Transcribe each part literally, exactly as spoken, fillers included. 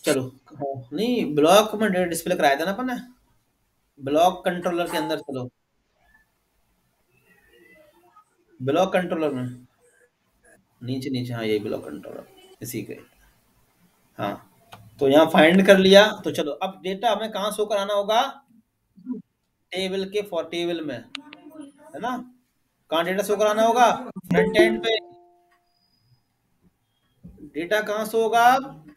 चलो। हाँ, नहीं ब्लॉक में डिस्प्ले कराया था ना अपन ने, ब्लॉक कंट्रोलर के अंदर चलो, ब्लॉक कंट्रोलर में नीचे नीचे, हाँ यही ब्लॉक कंट्रोलर, इसी के। हाँ, तो यहाँ फाइंड कर लिया, तो चलो अब डेटा हमें कहाँ शो कराना होगा, टेबल के, फॉर टेबल में, है ना। कहाँ डेटा शो कराना होगा, फ्रंट एंड पे। डेटा कहाँ शो होगा,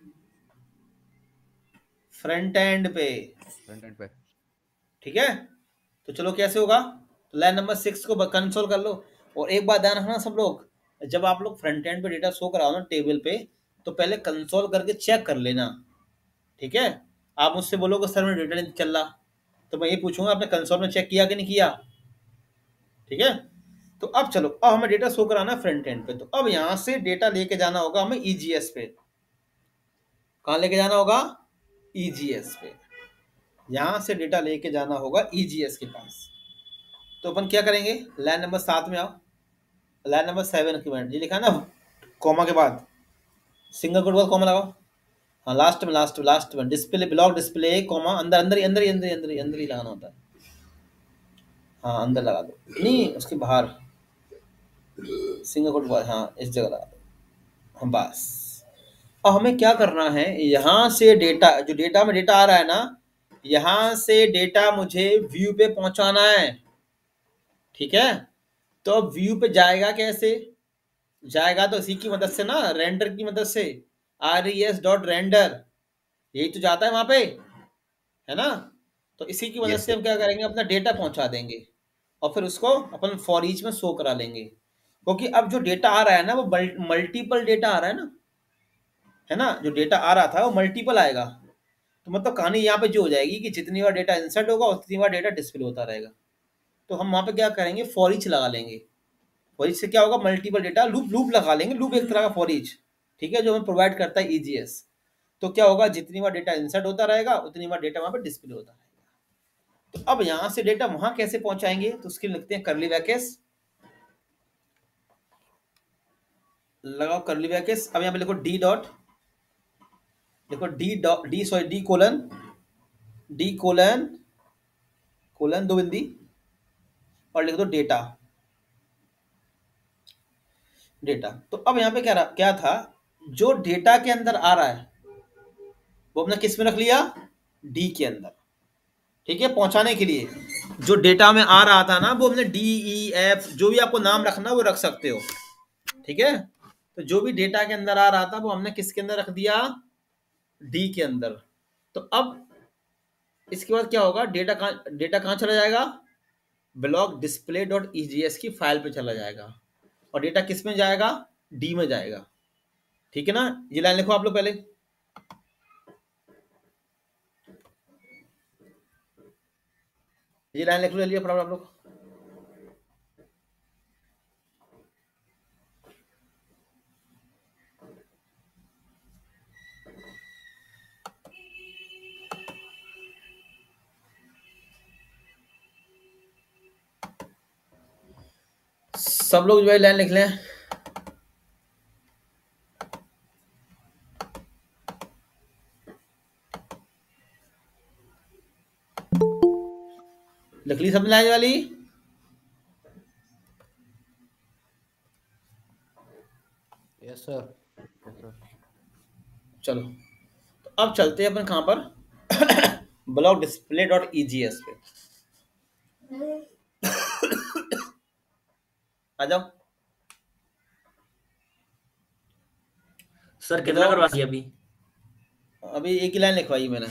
फ्रंट एंड पे। फ्रंट एंड पे। ठीक है, तो चलो कैसे होगा, तो लाइन नंबर सिक्स को कंसोल कर लो। और एक बात ध्यान रखना सब लोग, जब आप लोग फ्रंट एंड पे डेटा शो कराओ ना टेबल पे, तो पहले कंसोल करके चेक कर लेना। ठीक है, आप मुझसे बोलोगे सर मैं डेटा नहीं चल रहा, तो मैं ये पूछूंगा आपने कंसोल में चेक किया कि नहीं किया। ठीक है, तो अब चलो, अब हमें डेटा शो कराना है फ्रंट एंड पे, तो अब यहाँ से डेटा लेके जाना होगा हमें ईजीएस पे। कहाँ लेके जाना होगा, ईजीएस पे। यहाँ से डेटा लेके जाना होगा ईजीएस के पास। तो अपन क्या करेंगे, लाइन नंबर सात में आओ, लाइन नंबर सेवन की मिनट ये लिखा है ना, कॉमा के बाद सिंगल कोट के बाद कॉमा लगाओ। हाँ लास्ट में, लास्ट में लास्ट में डिस्प्ले, ब्लॉक डिस्प्ले कॉमा, अंदर अंदर ही अंदर ही अंदर ही अंदर ही अंदर ही लगाना होता है। हाँ अंदर लगा दो, नहीं उसके बाहर, सिंगल कोट के बाद, हाँ इस जगह लगा दो। हाँ बस। अब हमें क्या करना है, यहाँ से डेटा, जो डेटा में डेटा आ रहा है ना, यहाँ से डेटा मुझे व्यू पे पहुंचाना है। ठीक है, तो अब व्यू पे जाएगा कैसे, जाएगा तो इसी की मदद से ना, रेंडर की मदद से, R E S dot render, यही तो जाता है वहां पे, है ना। तो इसी की मदद यस से सर। हम क्या करेंगे, अपना डेटा पहुंचा देंगे, और फिर उसको अपन फॉर ईच में शो करा लेंगे, क्योंकि अब जो डेटा आ रहा है ना वो मल्टीपल डेटा आ रहा है ना, है ना। जो डेटा आ रहा था वो मल्टीपल आएगा, तो मतलब कहानी यहाँ पे जो हो जाएगी कि जितनी बार डेटा इंसर्ट होगा उतनी बार डेटा डिस्प्ले होता रहेगा। तो हम वहां पे क्या करेंगे, फॉर ईच लगा लेंगे। फॉर ईच से क्या होगा, मल्टीपल डेटा लूप, लूप लगा लेंगे, लूप एक तरह का फॉर ईच। ठीक है, जो हमें प्रोवाइड करता है ईजीएस। तो क्या होगा, जितनी बार डेटा इंसर्ट होता रहेगा उतनी बार डेटा वहां पे डिस्प्ले होता रहेगा। तो अब यहाँ से डेटा वहां कैसे पहुंचाएंगे, तो उसके लिए लिखते हैं करली ब्रैकेट्स, लगाओ करली ब्रैकेट्स। अब यहाँ पे लिखो डी डॉट, देखो D dot, D sorry D colon, D colon, colon दो बिंदी, और लिख दो डेटा, डेटा। तो अब यहाँ पे क्या रहा, क्या था, जो डेटा के अंदर आ रहा है वो हमने किस में रख लिया, डी के अंदर। ठीक है, पहुंचाने के लिए जो डेटा में आ रहा था ना, वो हमने डी ई एफ, जो भी आपको नाम रखना वो रख सकते हो। ठीक है, तो जो भी डेटा के अंदर आ रहा था वो हमने किसके अंदर रख दिया, डी के अंदर। तो अब इसके बाद क्या होगा, डेटा कहाँ, डेटा कहाँ चला जाएगा, block display dot E G S की फाइल पे चला जाएगा, और डेटा किस में जाएगा, डी में जाएगा। ठीक है ना, ये लाइन लिखो आप लोग पहले, ये लाइन लिख लो जल्दी फटाफट आप लोग। सब लोग जो है लाइन लिख लें। लिख ली सब लाइन वाली। Yes sir. Yes sir. चलो, तो अब चलते हैं अपन कहाँ पर, block display dot E G S पे। आ जाओ, सर कितना ब्लॉक, करवा दिया अभी। अभी एक ही लाइन लिखवाई मैंने।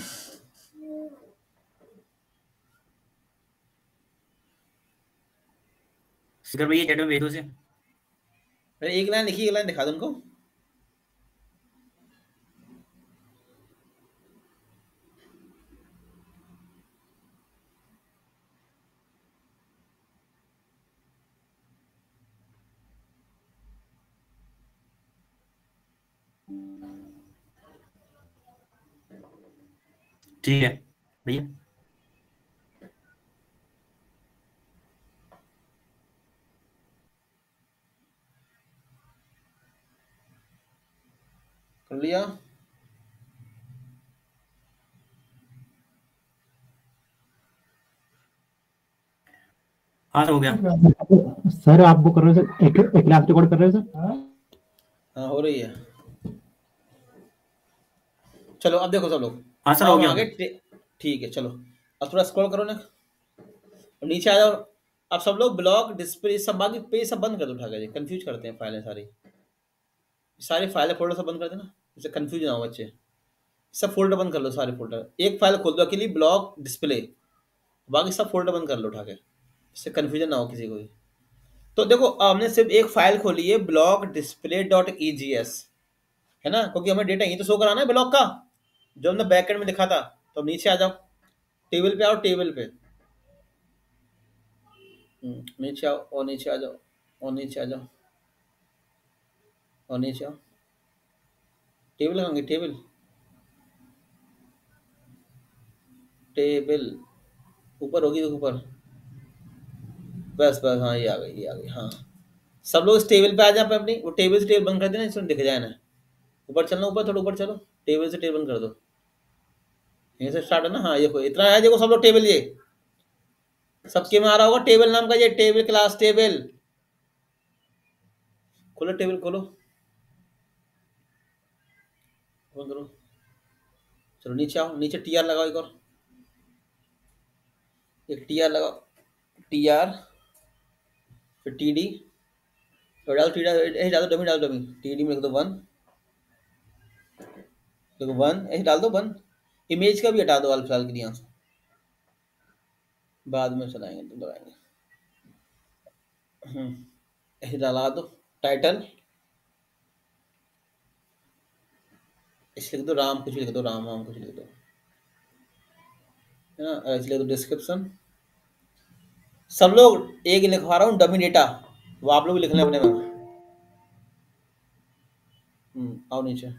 सर भैया चैट में भेज दो उसे। मैंने एक लाइन लिखी, एक लाइन दिखा दो उनको। ठीक है भैया। कर लिया। हाँ सर हो गया। सर आप वो कर रहे हो सर, एक, एक क्लास रिकॉर्ड कर रहे हो सर? हाँ हो रही है। चलो अब देखो सब लोग, हाँ सर अब हो हम गया। आगे टे- ठीक है चलो, अब थोड़ा स्क्रॉल करो ना, अब नीचे आ जाओ। अब सब लोग ब्लॉक डिस्प्ले सब बाकी पेज सब बंद कर दो, उठा के कंफ्यूज करते हैं फाइलें सारी, सारी फाइलें फोल्डर सब बंद कर देना, इससे कंफ्यूज ना हो बच्चे। सब फोल्डर बंद कर लो, सारे फोल्डर, एक फाइल खोल दो अकेली ब्लॉक डिस्प्ले, बाकी सब फोल्डर बंद कर लो उठा के, इससे कंफ्यूजन ना हो किसी को भी। तो देखो हमने सिर्फ एक फाइल खोली है, block display dot E G S, है ना, क्योंकि हमें डेटा यही तो शो कराना है ब्लॉक का, जो हमने बैकएंड में लिखा था। तो अब नीचे आ जाओ, टेबल पे आओ, टेबल पे हम्म, नीचे आओ और नीचे आ जाओ, और नीचे आ जाओ, और नीचे आओ, टेबल लगाएंगे, टेबल टेबल ऊपर होगी तो ऊपर, बस बस हाँ ये आ गई, ये आ गई, हाँ। सब लोग इस टेबल पे आ जाए, पे अपनी वो टेबल से टेबल बंद कर देना, इसमें दिख जाए ना, ऊपर चलना, ऊपर थोड़ा ऊपर चलो, टेबल से टेबल बंद कर दो, यहीं से स्टार्ट है ना, हाँ ये कोई इतना है, देखो सब लोग टेबल, ये सबके में आ रहा होगा टेबल नाम का, ये टेबल क्लास टेबल, खोलो टेबल खोलो, बंद करो। चलो नीचे आओ, नीचे टी आर लगाओ, एक और एक टी आर लगाओ, टी आर, फिर टी डी, डालो टी डी, डालो डमी, डालो डमी, टी डी में लिख दो वन, देखो वन ऐसे डाल दो वन, इमेज का भी हटा दो अल्फाल के लिए यहाँ से, बाद में चलाएंगे तो लगाएंगे। हम्म ऐसे डाला दो, टाइटल इसे लिख दो राम, कुछ भी लिख दो, राम राम कुछ लिख दो, है ना, ऐसे लिख दो डिस्क्रिप्शन। सब लोग एक लिखवा रहा हूँ डमी डेटा, वो आप लोग भी लिख लें अपने में। हम्म आओ नीचे,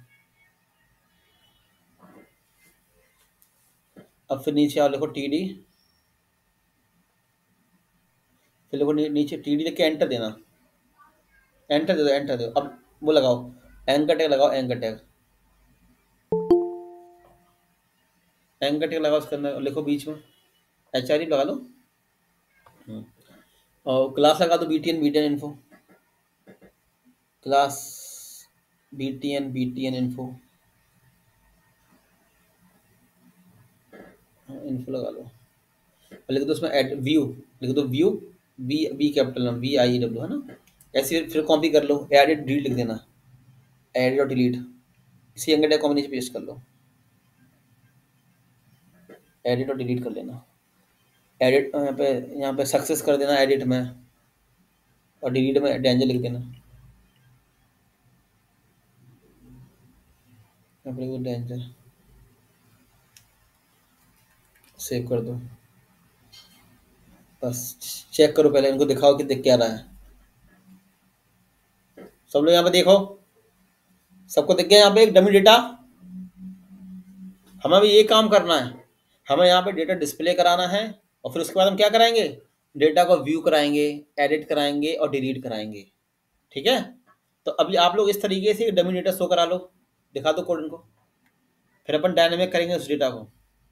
अब फिर नीचे आओ, लिखो टी डी, फिर लिखो नी- नीचे टी डी लिख के एंटर देना, एंटर दे दो, एंटर दो। अब वो लगाओ, एंकर टैग लगाओ, एंकर टैग, एंकर टैग लगाओ, उसके अंदर लिखो बीच में एच आर ई लगा लो। हम्म, और क्लास लगा दो B T N, B T N info, class B T N, B T N info, info लगा लो, और लिख दो उसमें एड व्यू, लिख दो व्यू, वी वी कैपिटल में, वी आई डब्ल्यू, है ना। ऐसे फिर कॉपी कर लो, एडिट डिलीट लिख देना, एडिट और डिलीट, इसी एंकर टैग कॉम्बिनेशन पेस्ट कर लो, एडिट और डिलीट कर लेना, एडिट यहाँ पे, यहाँ पे सक्सेस कर देना एडिट में, और डिलीट में डेंजर लिख देना, यहाँ पे लिख दो डेंजर, सेव कर दो। बस चेक करो पहले, इनको दिखाओ कि दिख क्या रहा है। सब लोग यहाँ पे देखो, सबको दिख गया यहाँ पे एक डमी डेटा। हमें भी ये काम करना है, हमें यहाँ पे डेटा डिस्प्ले कराना है, और फिर उसके बाद हम क्या कराएंगे, डेटा को व्यू कराएंगे, एडिट कराएंगे और डिलीट कराएंगे, ठीक है। तो अभी आप लोग इस तरीके से डमी डेटा शो करा लो, दिखा दो कोड इनको, फिर अपन डायनेमिक करेंगे उस डेटा को।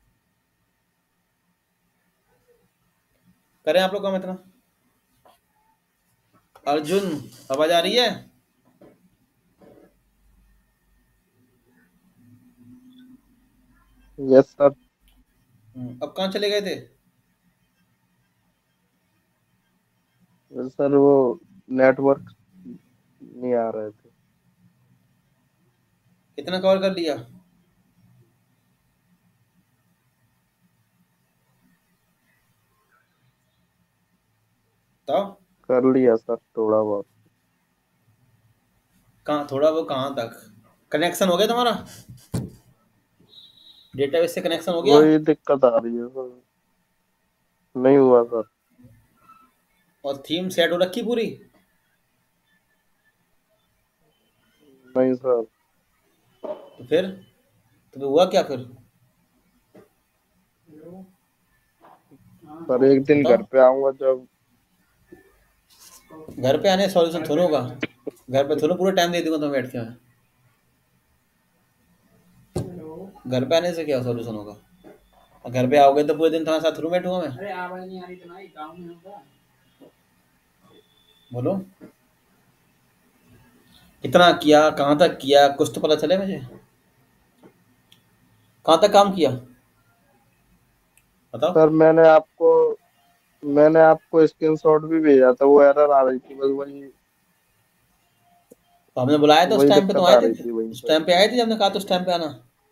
करें आप लोग काम इतना। अर्जुन आवाज आ रही है? Yes sir. हम्म, अब कहाँ चले गए थे? सर वो नेटवर्क नहीं आ रहे थे। कितना कवर कर लिया? तो कर लिया सर थोड़ा बहुत। कहाँ थोड़ा, वो कहाँ तक? कनेक्शन हो गया तुम्हारा, डेटाबेस से कनेक्शन हो गया? वही दिक्कत आ रही है सर, नहीं हुआ सर। और थीम सेट हो रखी पूरी? नहीं सर। तो फिर तो फिर हुआ क्या फिर? सर एक दिन घर बताओ, पे आऊंगा जब। घर पे आने सॉल्यूशन थोड़ा होगा, घर पे थोड़ा पूरा टाइम दे दूंगा तुम्हें बैठ के मैं, घर पे आने से क्या सॉल्यूशन होगा? और घर पे आओगे तो पूरे दिन तुम्हारे साथ रूम बैठूंगा मैं। बोलो कितना किया, कहाँ तक किया, कुछ तो पता चले मुझे। कहाँ तक काम किया बताओ। सर मैंने आपको मैंने आपको स्क्रीनशॉट भी भेजा था, वो एरर आ रही थी, बस वही तो हमने बुलाया था उस वही टाइम पे, तुम दिक्कत आए आ थे रही थी वहीं उस पे। टाइम पे, आए थे जब हमने कहा था उस टाइम पे आना।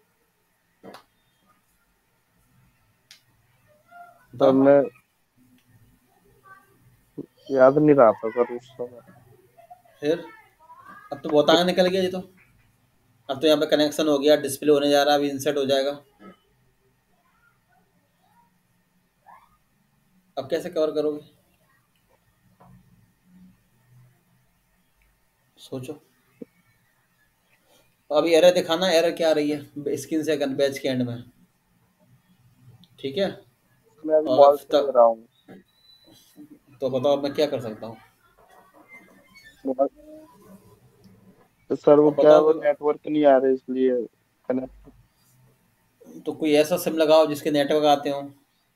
सर बताओ। मैं याद नहीं रहा था सर उस समय। फिर अब तो बहुत आगे निकल गया ये तो। अब तो यहाँ पे कनेक्शन हो गया, डिस्प्ले होने जा रहा है, अभी इंसर्ट हो जाएगा। अब कैसे कवर करोगे सोचो। अभी एरर दिखाना, एरर क्या आ रही है स्क्रीन से बैच के एंड में, ठीक है। मैं अभी और मॉल अब से ले तक रहा हूँ। तो बताओ मैं क्या कर सकता हूँ। तो सर वो अब क्या है, बताओ वो कि- नेटवर्क नहीं आ रहा इसलिए कनेक्ट। तो कोई ऐसा सिम लगाओ जिसके नेटवर्क आते हो,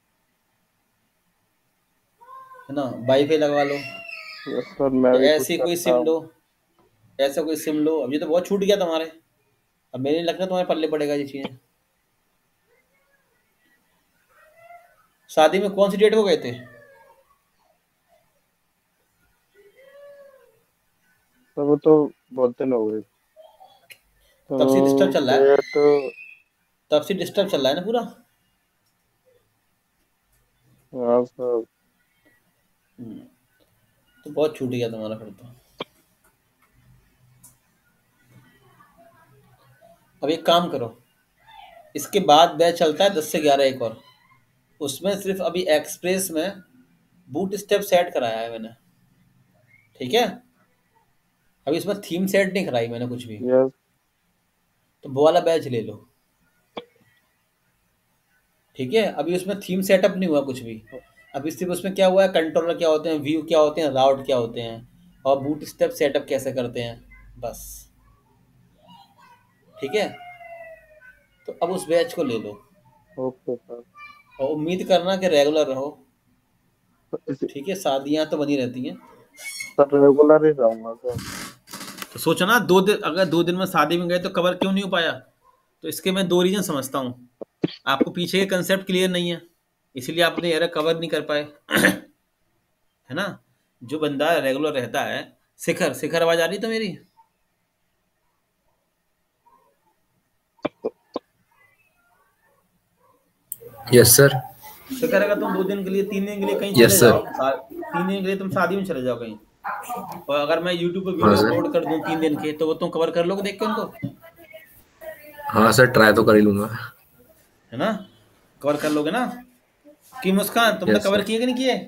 है ना, वाईफाई लगवा लो, यस सर मैं या भी कुछ ऐसी कोई करता सिम हूँ। लो, ऐसा कोई सिम लो। अब ये तो बहुत छूट गया तुम्हारे, अब मेरे नहीं लगता तुम्हारे पल्ले पड़ेगा ये चीज़ें। शादी में कौन सी डेट को गए थे? सर वो तो बहुत दिन हो गए। तब से डिस्टर्ब तो चल रहा है, डेट, तब से डिस्टर्ब चल रहा है ना पूरा। हाँ सर। हम्म, तो बहुत छूट गया तुम्हारा फिर तो। अब एक काम करो, इसके बाद बैच चलता है दस से ग्यारह एक और, उसमें सिर्फ अभी एक्सप्रेस में बूट स्टेप सेट कराया है मैंने, ठीक है। अभी इसमें थीम सेट नहीं कराई मैंने कुछ भी, यस तो वो वाला बैच ले लो, ठीक है। अभी उसमें थीम सेटअप नहीं हुआ कुछ भी, अभी सिर्फ उसमें क्या हुआ है, कंट्रोलर क्या होते हैं, व्यू क्या होते हैं, राउट क्या होते हैं, और बूट स्टेप सेटअप कैसे करते हैं, बस, ठीक है। तो अब उस बैच को ले लो, ओके सर। और उम्मीद करना कि रेगुलर रहो, तो इसी ठीक है। शादियाँ तो बनी रहती हैं, सर रेगुलर ही रहूंगा सर। तो सोचो ना, दो दिन अगर दो दिन में शादी में गए तो कवर क्यों नहीं हो पाया। तो इसके मैं दो रीजन समझता हूँ, आपको पीछे के कंसेप्ट क्लियर नहीं है, इसीलिए आप अपनी एरर कवर नहीं कर पाए है ना। जो बंदा रेगुलर रहता है, शिखर शिखर आवाज आ रही तो मेरी, यस सर। शिखर, अगर तुम दो दिन के लिए, तीन दिन के लिए कहीं चले यस सर। जाओ, सा- तीन दिन के लिए तुम शादी में चले जाओ कहीं, और अगर मैं यूट्यूब पे हाँ वीडियो सर। अपलोड कर दूं तीन दिन के, तो वो तुम कवर कर लोगे देख के उनको, हाँ सर, ट्राई तो कर ही लूंगा। है ना, कवर कर लोगे ना। कि मुस्कान तुमने यस कवर सर। किए कि नहीं किए?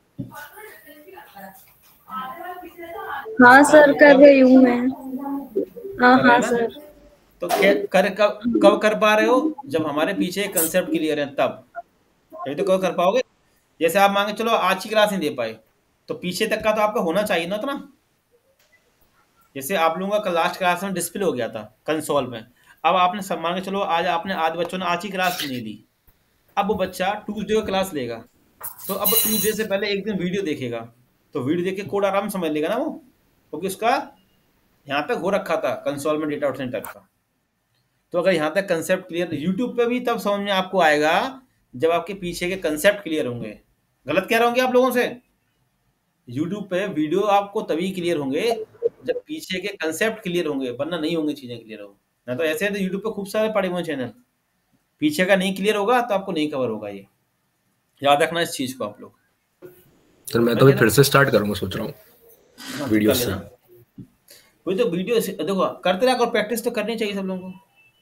हाँ मुस्कान सर बेटा कर रही हूँ मैं। हाँ कर रहे हाँ हैं ना। सर। तो कै- कर कब कब कर पा रहे हो, जब हमारे पीछे कंसेप्ट क्लियर है तब, तभी तो कब कर पाओगे। जैसे आप मांगे चलो आज की क्लास नहीं दे पाए, तो पीछे तक का तो आपका होना चाहिए ना उतना। जैसे आप लोगों का लास्ट क्लास में डिस्प्ले हो गया था कंसोल में, अब आपने सब मान के चलो आज आपने आधे बच्चों ने आज की क्लास नहीं ली, अब वो बच्चा ट्यूसडे को क्लास लेगा, तो अब ट्यूसडे से पहले एक दिन वीडियो देखेगा, तो वीडियो देख के कोड आराम समझ लेगा ना वो, क्योंकि उसका यहाँ तक हो रखा था कंसोल में डेटा उठने तक का। तो अगर यहाँ तक कंसेप्ट क्लियर, यूट्यूब पे भी तब समझ में आपको आएगा जब आपके पीछे के कंसेप्ट क्लियर होंगे। गलत कह रहे होंगे आप लोगों से, यूट्यूब पे वीडियो आपको तभी क्लियर होंगे जब पीछे के कंसेप्ट क्लियर होंगे, वरना नहीं होंगे चीजें क्लियर हो ना। तो ऐसे तो यूट्यूब पे खूब सारे पड़े हुए चैनल, पीछे का नहीं क्लियर होगा तो आपको नहीं कवर होगा, ये याद रखना इस चीज को आप लोग। सर मैं समझ तो गए अभी ना? फिर से स्टार्ट करूंगा सोच रहा हूँ हाँ, तो वीडियो कर से। लेना। वही तो वीडियो से- देखो करते रहा, प्रैक्टिस तो करनी चाहिए सब लोगों को।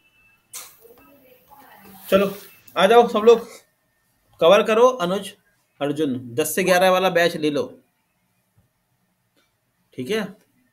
चलो आ जाओ सब लोग, कवर करो। अनुज, अर्जुन, दस से ग्यारह वाला बैच ले लो, ठीक है।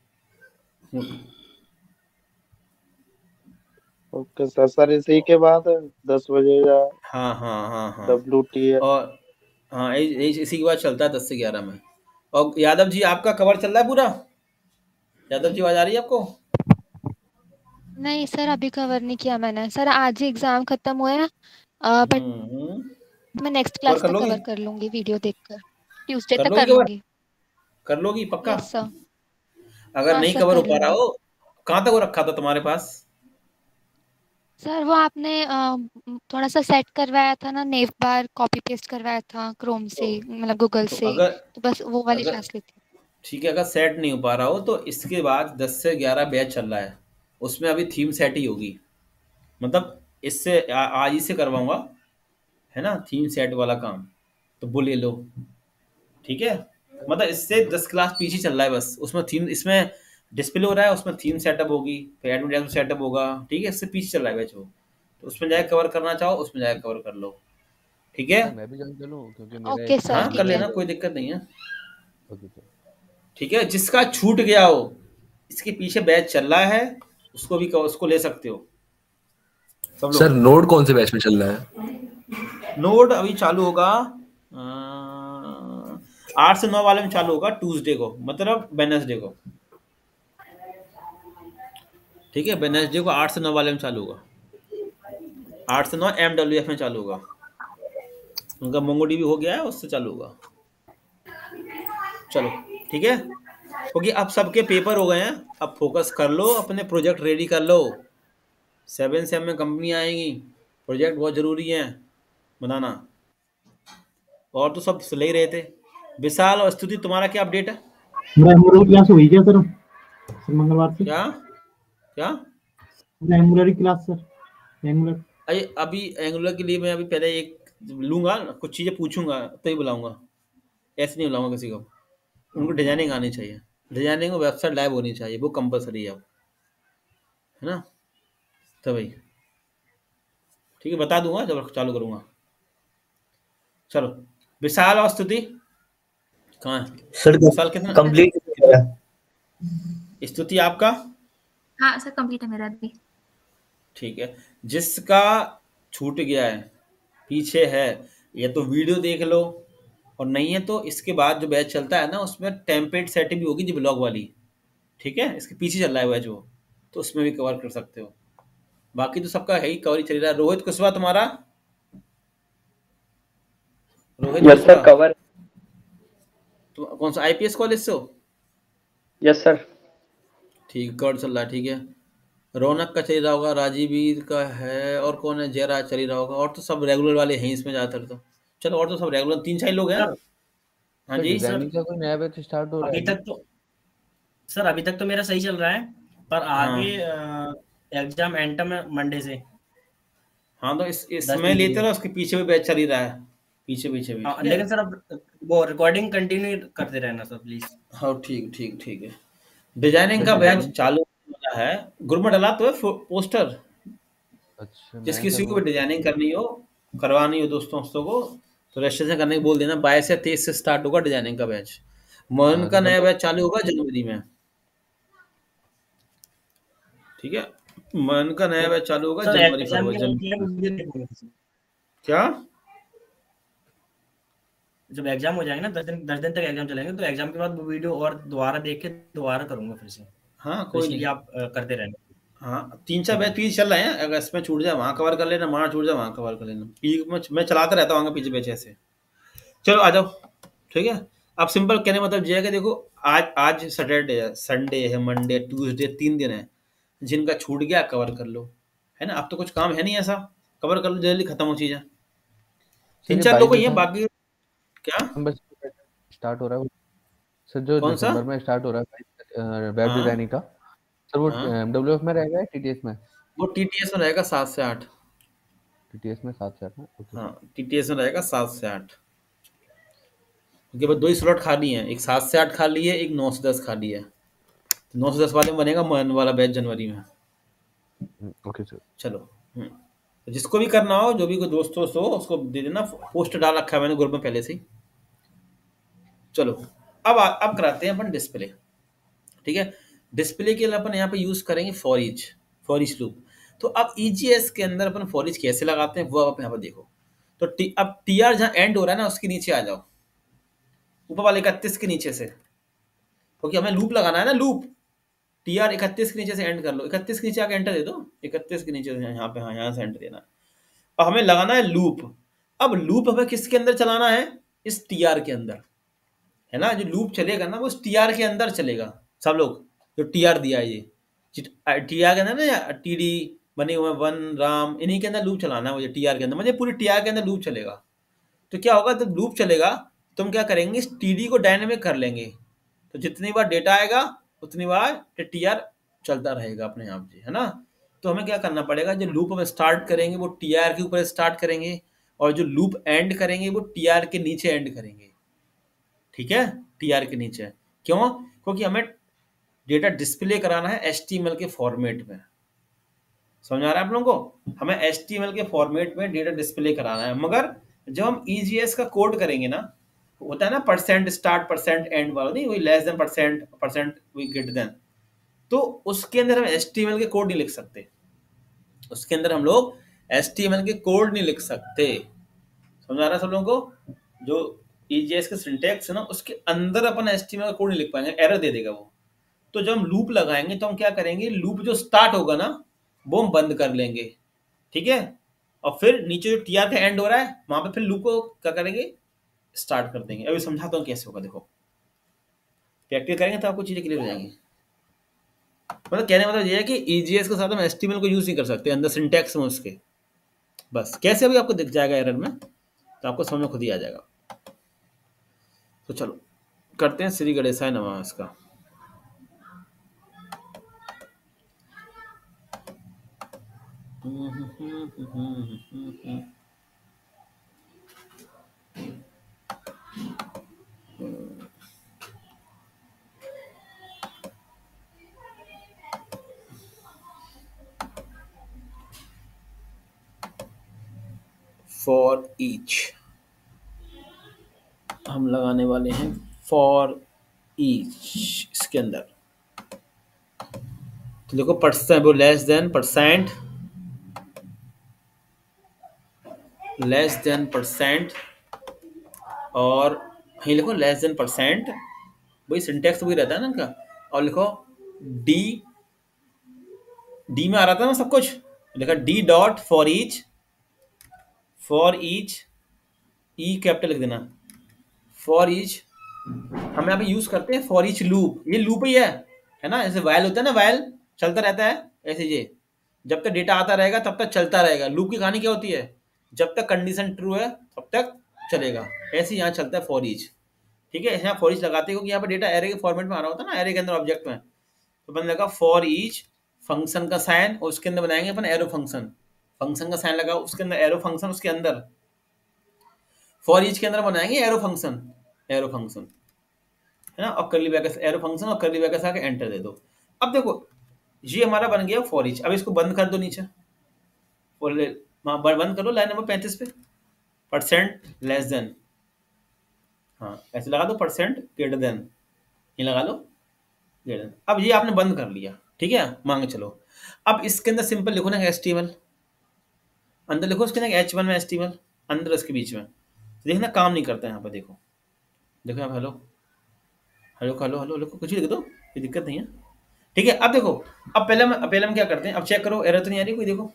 Okay sir. सर इसी के बाद दस बजे या हाँ हाँ हाँ हाँ। डब्ल्यू टी है। और हाँ इ- इ- इसी के बाद चलता है दस से ग्यारह में। और यादव जी आपका कवर चल रहा है पूरा? यादव जी आवाज आ रही है आपको? नहीं सर, अभी कवर नहीं किया मैंने सर, आज ही एग्जाम खत्म हुआ है। Uh, but hmm hmm. मैं नेक्स्ट कवर क्लास कर तक लोगी? कवर कर लूंगी वीडियो देखकर, ट्यूसडे कर तक लोगी कर कवर? लूंगी। कर लोगी पक्का? Yes sir. अगर हाँ नहीं सर कवर हो कर पा रहा लूंगी। हो, कहाँ तक वो रखा था तुम्हारे पास? सर वो आपने अ, म, थोड़ा सा सेट करवाया था ना, नेव बार कॉपी पेस्ट करवाया था क्रोम तो से, मतलब गूगल तो से। अगर तो बस वो वाली अगर ट्रांसलेट थी। ठीक है, अगर सेट नहीं हो पा रहा हो तो इसके बाद दस से ग्यारह बैच चल रहा है, उसमें अभी थीम सेट ही होगी। मतलब इससे आ- आज ही से करवाऊंगा, है ना, थीम सेट वाला काम। तो वो ले लो, ठीक है। मतलब इससे दस क्लास पीछे चल रहा है बस, उसमें थीम, इसमें डिस्प्ले हो रहा है, उसमें थीम सेटअप होगी, फिर एडवर्टाइजमेंट सेटअप होगा, ठीक है। इससे पीछे चल रहा है बैच वो, तो उसमें जाके कवर करना चाहो उसमें जाके कवर कर लो, ठीक है। सर मैं भी ज्वाइन कर लूँ क्योंकि मेरा ओके एक सर हाँ कर ठीक मेरा है। लेना, जो कोई दिक्कत नहीं है, ओके सर। ठीक है। जिसका छूट गया हो, इसके पीछे बैच चल रहा है, उसको भी उसको ले सकते हो सब सर लोग। नोड कौन से बैच में चल रहा है? नोड अभी चालू होगा आठ से नौ वाले में चालू होगा, ट्यूसडे को, मतलब वेडनेसडे को, ठीक है। वेडनेसडे को आठ से नौ वाले में चालू होगा, आठ से नौ एम डब्ल्यू एफ में चालू होगा। उनका मोंगोडी भी हो गया है, उससे चालू होगा। चलो ठीक है, क्योंकि अब सबके पेपर हो गए हैं, अब फोकस कर लो, अपने प्रोजेक्ट रेडी कर लो। सेवन सेम में कंपनी आएंगी, प्रोजेक्ट बहुत जरूरी है बनाना। और तो सब ले ही रहे थे। विशाल और स्तुति, तुम्हारा क्या अपडेट है? मेरा एमुलर क्लास हुई क्या सर? सर मंगलवार से क्या क्या मेरा एमुलर क्लास सर, एमुलर। अरे अभी एंगुलर के लिए मैं अभी पहले एक लूंगा, कुछ चीज़ें पूछूंगा तो ही बुलाऊंगा, ऐसे नहीं बुलाऊंगा किसी को। उनको डिजाइनिंग आनी चाहिए, डिजाइनिंग और वेबसाइट लाइव होनी चाहिए, वो कंपलसरी है अब, है ना। तो भाई ठीक है, बता दूंगा जब चालू करूंगा। चलो, विशाल और स्तुति कहाँ है? सर विशाल कितना, कंप्लीट कितना स्तुति आपका? हाँ सर कंप्लीट है मेरा अभी। ठीक है। जिसका छूट गया है, पीछे है, या तो वीडियो देख लो, और नहीं है तो इसके बाद जो बैच चलता है ना, उसमें टेम्पलेट सेटिंग भी होगी जो ब्लॉग वाली, ठीक है। इसके पीछे चल रहा है बैच वो, तो उसमें भी कवर कर सकते हो। बाकी तो सबका है ही, कवर ही चल रहा है। रोहित कुशवाहा तुम्हारा? Rohit yes sir Kushwaha cover. तुम कौन सा आईपीएस कॉलेज से हो? Yes sir. ठीक, कवर चल रहा है, ठीक है। रौनक का चल रहा होगा, राजीवीर का है, और कौन है, जयराज चल ही रहा होगा, और तो सब रेगुलर वाले हैं इसमें ज़्यादातर तो। चलो, और तो सब रेगुलर तीन चार लोग हैं। सर हाँ सर जी। डिजाइनिंग का कोई नया बैच स्टार्ट हो रहा अभी है तक तो सर अभी तक तो मेरा सही चल रहा है, पर आगे एग्जाम एंटम है मंडे से। हाँ तो इस दस इसमें दिन लेते के रहो, उसके पीछे भी बैच चल ही रहा है, पीछे पीछे भी, हाँ, ठीक है। लेकिन सर अब वो रिकॉर्डिंग कंटिन्यू करते रहना सर प्लीज। हाँ ठीक ठीक ठीक है। डिजाइनिंग का सर बैच डिजाइनिंग चालू होने वाला है। ग्रुप में डला तो है फो- पोस्टर, अच्छा जिस मैं किसी सर को वो भी डिजाइनिंग करनी हो, करवानी हो दोस्तों दोस्तों को, तो रजिस्ट्रेशन करने को बोल देना। बाईस से तेईस से स्टार्ट होगा डिजाइनिंग का बैच। मोहन हाँ का तो सर नया वो बैच चालू होगा जनवरी में, ठीक है। मोहन का नया तो बैच चालू होगा सर जनवरी एग्जाम फरवरी के जन... वीडियो देखूंगा सर। क्या? जब एग्जाम हो जाएगा ना, दस दिन दस दिन तक एग्जाम चलेंगे, तो एग्जाम के बाद वो वीडियो और दोबारा देख के दोबारा करूंगा फिर से। हाँ तो कोई इसलिए नहीं। आप अ, करते रहना। हाँ तीन चार ठीक बैच है पीछे चल रहे हैं, अगर इसमें छूट जाए वहाँ कवर कर लेना, वहाँ छूट जाए वहाँ कवर कर लेना। पीक में मैं चलाता रहता हूँ आगे पीछे बैच ऐसे। चलो आ जाओ, ठीक है। अब सिंपल कहने मतलब ये है कि देखो, आज आज सैटरडे है, संडे है, मंडे, ट्यूसडे, तीन दिन है। जिनका छूट गया कवर कर लो, है ना। अब तो कुछ काम है नहीं ऐसा, कवर कर लो, जल्दी खत्म हो चीज़ें। सर तीन ये चार बाईस लोग ही हैं दिसंबर बाकी। क्या? स्टार्ट हो रहा है वो- सर जो कौन सा? दिसंबर में स्टार्ट हो रहा है वेब हाँ डिजाइनिंग का, सर वो हाँ, एमडब्ल्यू एफ में रहेगा या टीटीएस में? वो टीटीएस में रहेगा सात से आठ। टीटीएस में सात से आठ में, ओके सर। हाँ टीटीएस में रहेगा सात से आठ, क्योंकि बस दो ही स्लॉट खाली हैं, एक सात से आठ खाली है, एक नौ से दस खाली है। तो नौ से दस वाले में बनेगा मन वाला बैच जनवरी में। Hmm, okay sir. चलो, हम्म। तो जिसको भी करना हो, जो भी कोई दोस्त दोस्त हो, उसको दे देना। पोस्ट डाल रखा है मैंने ग्रुप में पहले से ही। चलो, अब आ- अब कराते हैं अपन डिस्प्ले, ठीक है। डिस्प्ले के लिए अपन यहाँ पे यूज करेंगे for each, for each loop. तो अब ईजीएस के अंदर अपन फॉर ईच कैसे लगाते हैं वो आप यहाँ पर देखो। तो टी, अब टी आर जहाँ एंड हो रहा है ना, उसके नीचे आ जाओ, ऊपर वाले इकतीस के नीचे से, क्योंकि हमें लूप लगाना है ना, लूप। टी आर इकतीस के नीचे से एंड कर लो, इकतीस के नीचे आके एंटर दे दो, इकतीस के नीचे से यहाँ पे, हाँ यहाँ से एंटर देना। अब हमें लगाना है लूप। अब लूप हमें किसके अंदर चलाना है? इस टी आर के अंदर। है ना, जो लूप चलेगा ना वो टीआर के अंदर चलेगा। सब लोग जो टीआर दिया है, ये टीआर के अंदर ना, टीडी बने हुए वन राम, इन्हीं के अंदर लूप चलाना है मुझे, टीआर के अंदर, मुझे पूरी टीआर के अंदर लूप चलेगा। तो क्या होगा, जब लूप चलेगा तो हम क्या करेंगे, इस टीडी को डायनेमिक कर लेंगे। तो जितनी बार डेटा आएगा उतनी बार टीआर चलता रहेगा अपने आप जी, है ना। तो हमें क्या करना पड़ेगा, जो लूप हम स्टार्ट करेंगे वो टीआर के ऊपर स्टार्ट करेंगे, और जो लूप एंड करेंगे वो टीआर के नीचे एंड करेंगे। ठीक है, टीआर के नीचे। क्यों? क्योंकि हमें डेटा डिस्प्ले कराना है एचटीएमएल के फॉर्मेट में। समझ आ रहा है आप लोगों को? हमें एचटीएमएल के फॉर्मेट में डेटा डिस्प्ले कराना है। मगर जब हम ईजीएस का कोड करेंगे ना, होता है ना परसेंट स्टार्ट परसेंट एंड वाला, नहीं वही less than percent percent V greater than, तो उसके अंदर हम एचटीएमएल के कोड नहीं लिख सकते। उसके अंदर हम लोग एचटीएमएल के कोड नहीं लिख सकते। समझ आ रहा है सब लोगों को? जो ईजीएस के सिंटैक्स है ना, उसके अंदर अपन एचटीएमएल का कोड नहीं लिख पाएंगे, एरर दे देगा वो। तो जब हम लूप लगाएंगे तो हम क्या करेंगे, लूप जो स्टार्ट होगा ना वो हम बंद कर लेंगे। ठीक है, और फिर नीचे जो टीआर का एंड हो रहा है वहां पे फिर लूप को क्या करेंगे, स्टार्ट कर देंगे। अभी समझाता हूँ कैसे होगा, देखो प्रैक्टिस करेंगे तो आपको चीजें क्लियर हो जाएंगी। मतलब कहने का मतलब ये है कि ईजीएस के साथ हम एचटीएमएल को यूज नहीं कर सकते अंदर सिंटैक्स में उसके। बस कैसे अभी आपको दिख जाएगा एरर में, तो आपको समझ में खुद ही आ जाएगा। तो चलो करते हैं श्री गणेशाय नमः इसका। फॉर ईच हम लगाने वाले हैं, फॉर ईच इसके अंदर। तो देखो परसेंट वो less than percent, less than percent, और यही लिखो लेस देन परसेंट, वही सिंटेक्स वही रहता है ना इनका। और लिखो डी, डी में आ रहा था ना सब कुछ, लिखा D dot for each, for each E capital लिख देना, फॉर ईच। हम यहाँ पे यूज करते हैं फॉर ईच लूप, ये लूप ही है है ना, जैसे वाइल होता है ना, वाइल चलता रहता है, ऐसे ये जब तक डेटा आता रहेगा तब तक चलता रहेगा। लूप की कहानी क्या होती है, जब तक कंडीशन ट्रू है तब तक चलेगा। ऐसे यहाँ चलता है फॉर ईच। ठीक है, यहाँ फॉर ईच लगाते हैं क्योंकि यहाँ पे डेटा एरे के फॉर्मेट में आ रहा होता है ना, एरे के अंदर ऑब्जेक्ट में। तो बन लगा फॉर ईच फंक्शन का साइन, और उसके अंदर बनाएंगे अपन एरो फंक्शन, फंक्शन का साइन लगा उसके अंदर एरो फंक्शन, उसके अंदर फॉर ईच के अंदर बनाएंगे एरो फंक्शन, एरो फंक्शन है ना, और कर्ली ब्रैकेट एरो फंक्शन, और कर्ली ब्रैकेट आके एंटर दे दो। अब देखो ये हमारा बन गया फॉर ईच। अब इसको बंद कर दो नीचे, और बंद कर दो लाइन नंबर पैंतीस पे, परसेंट लेस देन, हाँ ऐसे लगा दो, परसेंट ग्रेटर देन, ये लगा लो ग्रेटर देन। अब ये आपने बंद कर लिया। ठीक है, मांगे चलो। अब इसके अंदर सिंपल लिखो ना एचटीएमएल, अंदर लिखो उसके अंदर एच वन में एचटीएमएल अंदर उसके बीच में। तो देखना काम नहीं करता है यहाँ पर, देखो देखो यहाँ हेलो हेलो हेलो हेलो लिखो, कुछ भी लिख दो, कोई दिक्कत नहीं है। ठीक है, अब देखो, अब पहले हम पहले हम क्या करते हैं, अब चेक करो एरर तो नहीं आ रही कोई, देखो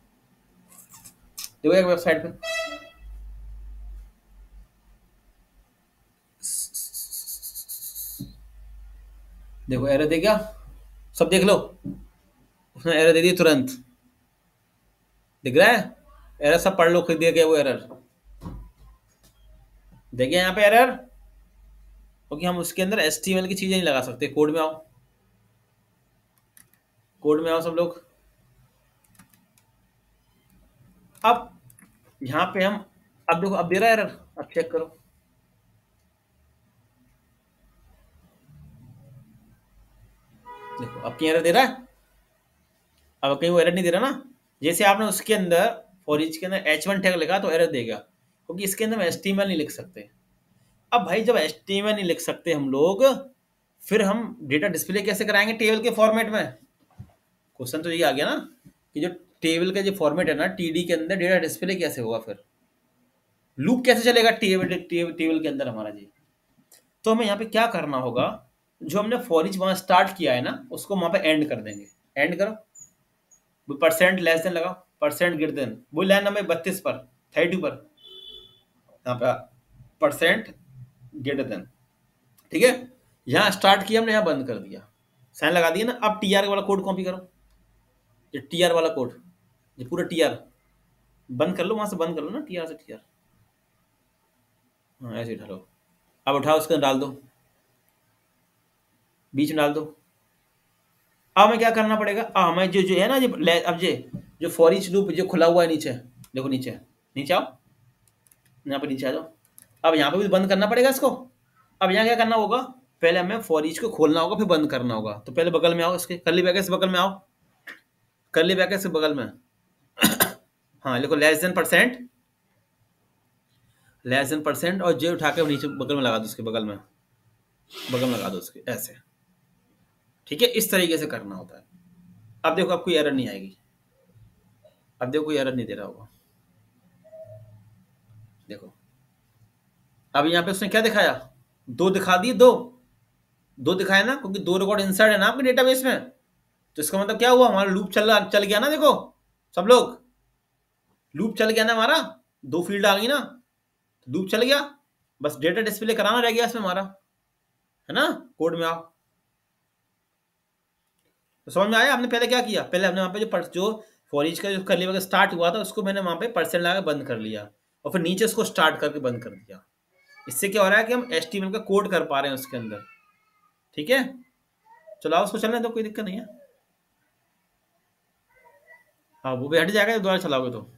देखो एक वेबसाइट पे, देखो एरर दे गया, सब देख लो, उसने एरर दे दी तुरंत, दिख रहा है एरर, सब पढ़ लो खुद, दे गया वो एरर, देखिए यहाँ पे एरर, क्योंकि हम उसके अंदर एचटीएमएल की चीजें नहीं लगा सकते। कोड में आओ, कोड में आओ सब लोग। अब यहाँ पे हम, अब देखो अब दे रहा है एरर, अब चेक करो, देखो अब की एरर दे रहा है, अब कहीं वो एरर नहीं दे रहा ना। जैसे आपने उसके अंदर फॉर ईच के अंदर एच वन टैग लगा तो एरर देगा, क्योंकि इसके अंदर हम एचटीएमएल नहीं लिख सकते। अब भाई जब एचटीएमएल नहीं लिख सकते हम लोग, फिर हम डेटा डिस्प्ले कैसे कराएंगे टेबल के फॉर्मेट में? क्वेश्चन तो ये आ गया ना कि जो टेबल का जो फॉर्मेट है ना टीडी के अंदर, डेटा डिस्प्ले कैसे होगा, फिर लूप कैसे चलेगा टेबल टेबल टेबल के अंदर हमारा जी। तो हमें यहाँ पे क्या करना होगा, जो हमने फॉर ईच वहां स्टार्ट किया है ना उसको वहां पे एंड कर देंगे। एंड करो, परसेंट लेस देन लगा, परसेंट ग्रेटर देन, वो लाइन नंबर बत्तीस पर, थर्टी पर, यहाँ पे परसेंट ग्रेटर देन, ठीक है, यहाँ स्टार्ट किया हमने, यहाँ बंद कर दिया, साइन लगा दिया ना। अब टी आर वाला कोड कॉपी करो, ये टी आर वाला कोड, ये पूरा टी आर बंद कर लो, वहां से बंद कर लो ना, टी आर से टी आर, हाँ ऐसे डालो। अब उठाओ उसके अंदर डाल दो, बीच में डाल दो। अब हमें क्या करना पड़ेगा, अब हमें जो जो है ना, जो अब ये जो फॉर ईच लूप जो खुला हुआ है नीचे, देखो नीचे, नीचे आओ, यहाँ पे नीचे आ जाओ। अब यहाँ पे भी बंद करना पड़ेगा इसको। अब यहाँ क्या करना होगा, पहले हमें फॉर ईच को खोलना होगा, फिर बंद करना होगा। तो पहले बगल में आओ, इसके कर्ली ब्रैकेट से बगल में आओ, कर्ली ब्रैकेट से बगल में हाँ लिखो less than percent, less than percent, और जे उठा के नीचे बगल में लगा दो, उसके बगल में बगल में लगा दो उसके, ऐसे। ठीक है, इस तरीके से करना होता है। अब देखो अब कोई एरर नहीं आएगी, अब देखो कोई एरर नहीं दे रहा होगा। देखो अब यहाँ पे उसने क्या दिखाया, दो दिखा दिए, दो दो दिखाया ना, क्योंकि दो रिकॉर्ड इंसर्ट है ना आपके डेटाबेस में। तो इसका मतलब क्या हुआ, हमारा लूप चल चल गया ना। देखो सब लोग, लूप चल गया ना हमारा, दो फील्ड आ गई ना, तो लूप चल गया, बस डेटा डिस्प्ले कराना रह गया इसमें हमारा, है ना। कोड में आओ, तो समझ में आया। हमने पहले क्या किया, पहले हमने वहां पे जो जो फॉर ईच का जो कर्ली वगैरह स्टार्ट हुआ था, उसको मैंने वहां पे परसेंट लगा के बंद कर लिया, और फिर नीचे उसको स्टार्ट करके बंद कर दिया। इससे क्या हो रहा है कि हम एच टी एम एल का कोड कर पा रहे हैं उसके अंदर। ठीक है, चलो आओ उसको चलने दो, कोई दिक्कत नहीं है। हाँ वो भी हट जाएगा दोबारा चलाओगे तो,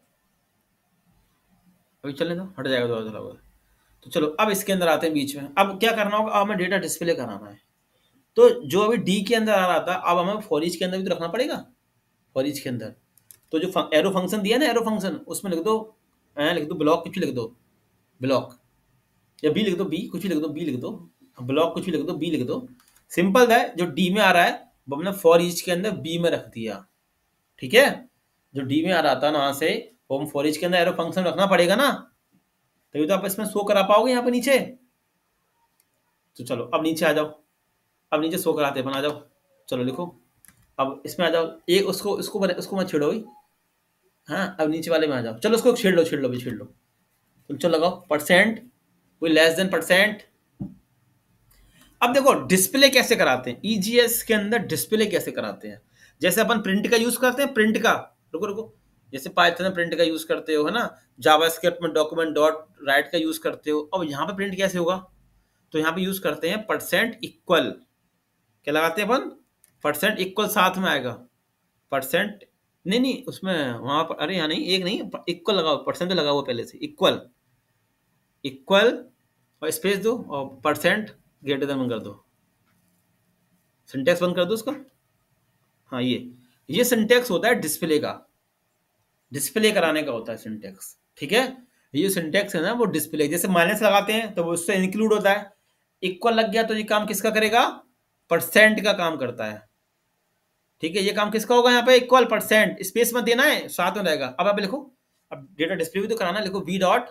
अभी चलने दो, हट जाएगा दोबारा चलाओगे तो। चलो अब इसके अंदर आते हैं बीच में। अब क्या करना होगा, अब हमें डेटा डिस्प्ले कराना है। तो जो अभी डी के अंदर आ रहा था, अब हमें फॉर ईच के अंदर भी तो रखना पड़ेगा। फॉर ईच के अंदर तो जो एरो फंक्शन दिया ना, एरो फंक्शन, उसमें लिख दो, लिख दो ब्लॉक, कुछ भी लिख दो, ब्लॉक, या बी लिख दो, बी कुछ भी लिख दो, बी लिख दो, ब्लॉक कुछ भी लिख दो, बी लिख दो। सिंपल है, जो डी में आ रहा है वो हमने फॉर ईच के अंदर बी में रख दिया। ठीक है, जो डी में आ रहा था ना वहां से, वो हम फॉर ईच के अंदर एरो फंक्शन रखना पड़ेगा ना, तभी तो आप इसमें शो करा पाओगे यहाँ पे नीचे। तो चलो अब नीचे आ जाओ, अब नीचे शो कराते अपन, आ जाओ, चलो लिखो, अब इसमें आ जाओ, एक उसको उसको बने, उसको मत छेड़ो भाई, हाँ अब नीचे वाले में आ जाओ। चलो उसको छेड़ लो, छेड़ लो भी, छेड़ लो, तुम चलो लगाओ परसेंट, कोई लेस देन परसेंट। अब देखो डिस्प्ले कैसे कराते हैं, ईजीएस के अंदर डिस्प्ले कैसे कराते हैं। जैसे अपन प्रिंट का यूज करते हैं, प्रिंट का, रुको रुको, जैसे पाइथन में प्रिंट का यूज करते हो, है ना, जावास्क्रिप्ट में डॉक्यूमेंट डॉट राइट का यूज करते हो। अब यहाँ पे प्रिंट कैसे होगा, तो यहाँ पे यूज करते हैं परसेंट इक्वल, क्या लगाते हैं अपन, परसेंट इक्वल, साथ में आएगा परसेंट, नहीं नहीं उसमें वहां पर, अरे यहाँ नहीं, एक नहीं, इक्वल लगाओ, परसेंट तो लगा हुआ पहले से, इक्वल, इक्वल और स्पेस दो, और परसेंट ग्रेटर देन कर दो, सिंटेक्स बंद कर दो उसका। हाँ ये ये सिंटेक्स होता है डिस्प्ले का, डिस्प्ले कराने का होता है सिंटेक्स। ठीक है, ये सिंटेक्स है ना वो डिस्प्ले, जैसे माइनस लगाते हैं तो वो उससे इंक्लूड होता है। इक्वल लग गया तो ये काम किसका करेगा, परसेंट का काम करता है। ठीक है, ये काम किसका होगा, यहाँ पे इक्वल परसेंट, स्पेस मत देना है, साथ में रहेगा। अब आप लिखो, अब डेटा डिस्प्ले भी तो कराना, लिखो वी डॉट,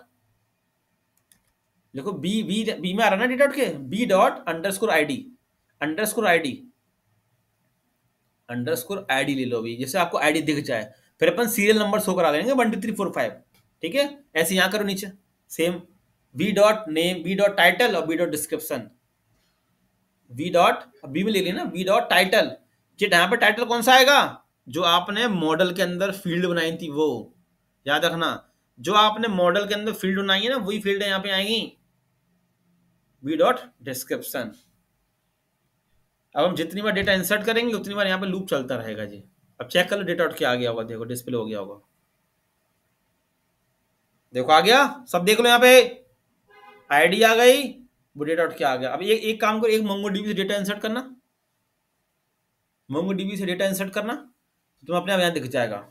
लिखो बी, बी बी में आ रहा ना data dot K, B dot underscore ID, underscore ID, underscore ID ले लो अभी, जैसे आपको आईडी दिख जाए, फिर अपन सीरियल नंबर शो करा देंगे one two three four five. ठीक है, ऐसे यहाँ करो नीचे same, V dot name, V dot title और V dot description, V dot, B में ले लेना, वी डॉट टाइटल, यहाँ पे टाइटल कौन सा आएगा, जो आपने मॉडल के अंदर फील्ड बनाई थी वो याद रखना, जो आपने मॉडल के अंदर फील्ड बनाई है ना वही फील्ड यहाँ पे आएंगी, वी डॉट डिस्क्रिप्शन। अब हम जितनी बार डेटा इंसर्ट करेंगे उतनी बार यहाँ पे लूप चलता रहेगा जी। अब चेक कर लो डेटा डॉट के आ गया होगा, देखो डिस्प्ले हो गया होगा, देखो आ गया, सब देख लो यहाँ पे आईडी आ गई, वो डेटा डॉट के आ गया। अब एक एक काम करो, एक मोंगोडीबी से डेटा इंसर्ट करना, मोंगोडीबी से डेटा इंसर्ट करना, तो तुम्हें अपने आप यहाँ दिख जाएगा।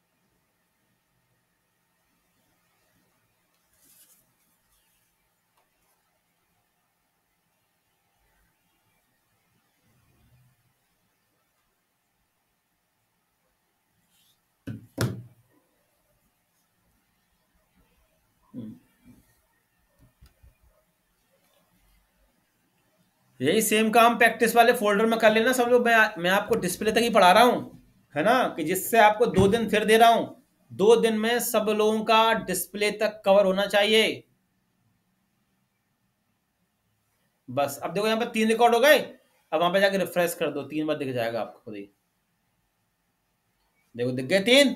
यही सेम काम प्रैक्टिस वाले फोल्डर में कर लेना सब लोग। मैं मैं आपको डिस्प्ले तक ही पढ़ा रहा हूँ, है ना, कि जिससे आपको दो दिन फिर दे रहा हूँ, दो दिन में सब लोगों का डिस्प्ले तक कवर होना चाहिए। बस अब देखो यहाँ पे तीन रिकॉर्ड हो गए। अब वहां पे जाके रिफ्रेश कर दो, तीन बार दिख जाएगा आपको खुद ही। देखो दिख गए तीन,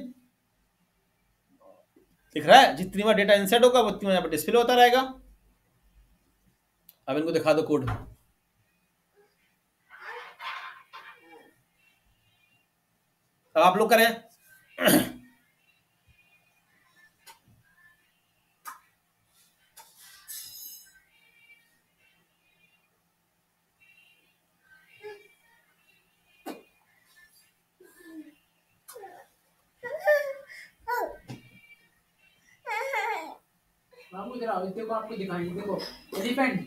दिख रहा है। जितनी बार डेटा इंसर्ट होगा उतनी बार यहाँ पे डिस्प्ले होता रहेगा। अब इनको दिखा दो कोड। अब आप लोग करें। बाबू इधर आओ, देखो आपको दिखाएंगे, देखो एलिफेंट।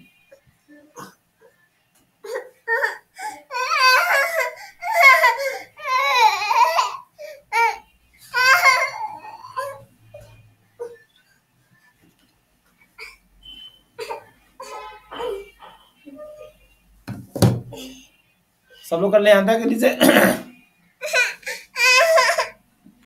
सब लोग कर ले यहाँ तक नीचे।